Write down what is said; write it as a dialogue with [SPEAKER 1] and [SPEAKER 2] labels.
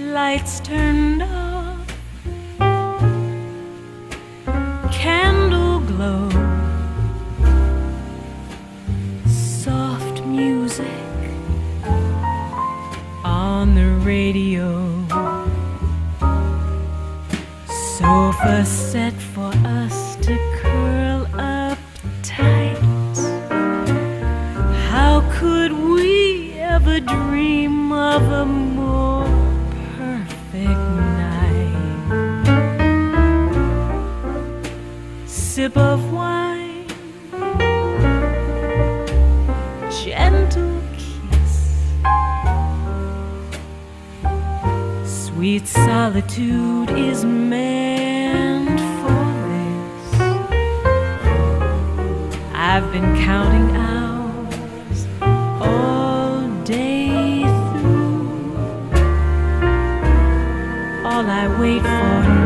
[SPEAKER 1] lights turned off, candle glow, soft music on the radio, sofa set for us to curl up tight. How could we ever dream of a more perfect night? Sip of wine, gentle kiss, sweet solitude is meant for this. I've been counting hours all day through. All I wait for